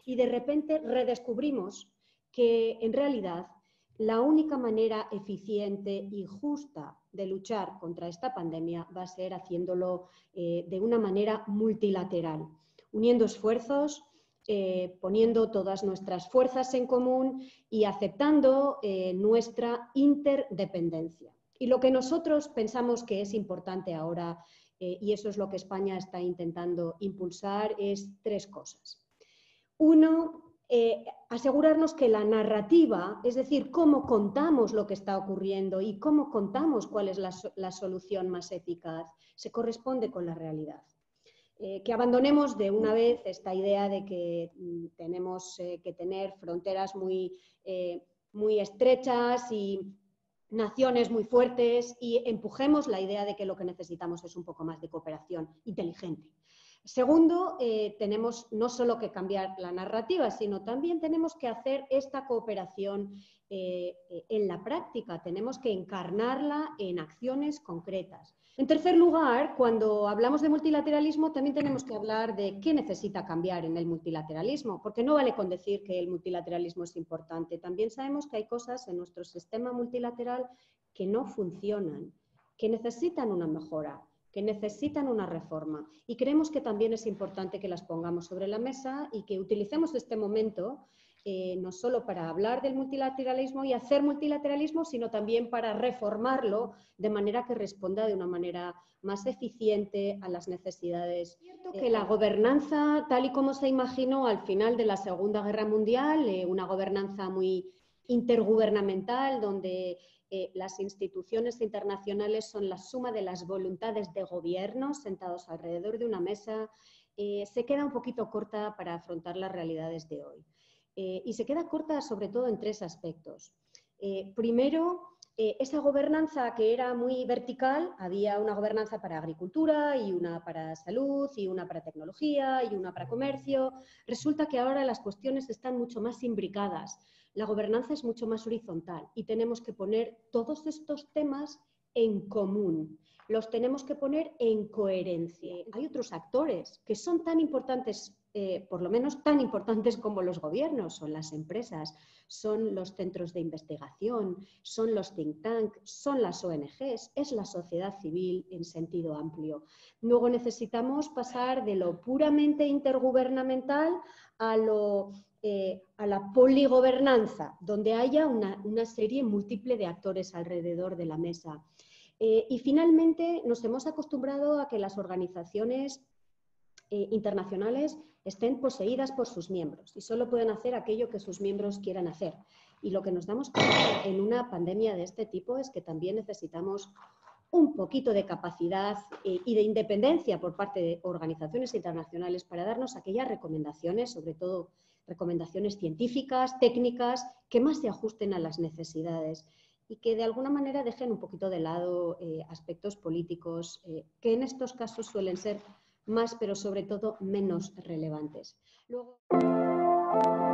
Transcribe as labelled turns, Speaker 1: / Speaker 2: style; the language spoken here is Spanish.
Speaker 1: y de repente redescubrimos que en realidad la única manera eficiente y justa de luchar contra esta pandemia va a ser haciéndolo de una manera multilateral, uniendo esfuerzos, poniendo todas nuestras fuerzas en común y aceptando nuestra interdependencia. Y lo que nosotros pensamos que es importante ahora, y eso es lo que España está intentando impulsar, es tres cosas. Uno, asegurarnos que la narrativa, es decir, cómo contamos lo que está ocurriendo y cómo contamos cuál es la solución más eficaz, se corresponde con la realidad. Que abandonemos de una vez esta idea de que tenemos que tener fronteras muy estrechas y naciones muy fuertes y empujemos la idea de que lo que necesitamos es un poco más de cooperación inteligente. Segundo, tenemos no solo que cambiar la narrativa, sino también tenemos que hacer esta cooperación en la práctica, tenemos que encarnarla en acciones concretas. En tercer lugar, cuando hablamos de multilateralismo, también tenemos que hablar de qué necesita cambiar en el multilateralismo, porque no vale con decir que el multilateralismo es importante. También sabemos que hay cosas en nuestro sistema multilateral que no funcionan, que necesitan una mejora, que necesitan una reforma. Y creemos que también es importante que las pongamos sobre la mesa y que utilicemos este momento no solo para hablar del multilateralismo y hacer multilateralismo, sino también para reformarlo de manera que responda de una manera más eficiente a las necesidades. Es cierto que la gobernanza, tal y como se imaginó al final de la Segunda Guerra Mundial, una gobernanza muy intergubernamental, donde las instituciones internacionales son la suma de las voluntades de gobiernos sentados alrededor de una mesa, se queda un poquito corta para afrontar las realidades de hoy. Y se queda corta sobre todo en tres aspectos. Primero, esa gobernanza que era muy vertical, había una gobernanza para agricultura y una para salud y una para tecnología y una para comercio. Resulta que ahora las cuestiones están mucho más imbricadas. La gobernanza es mucho más horizontal y tenemos que poner todos estos temas en común. Los tenemos que poner en coherencia. Hay otros actores que son tan importantes, por lo menos tan importantes como los gobiernos, son las empresas, son los centros de investigación, son los think tanks, son las ONGs, es la sociedad civil en sentido amplio. Luego necesitamos pasar de lo puramente intergubernamental a la poligobernanza, donde haya una serie múltiple de actores alrededor de la mesa. Y finalmente nos hemos acostumbrado a que las organizaciones internacionales estén poseídas por sus miembros y solo pueden hacer aquello que sus miembros quieran hacer. Y lo que nos damos cuenta en una pandemia de este tipo es que también necesitamos un poquito de capacidad y de independencia por parte de organizaciones internacionales para darnos aquellas recomendaciones, sobre todo recomendaciones científicas, técnicas, que más se ajusten a las necesidades y que de alguna manera dejen un poquito de lado aspectos políticos que en estos casos suelen ser más, pero sobre todo menos relevantes. Luego...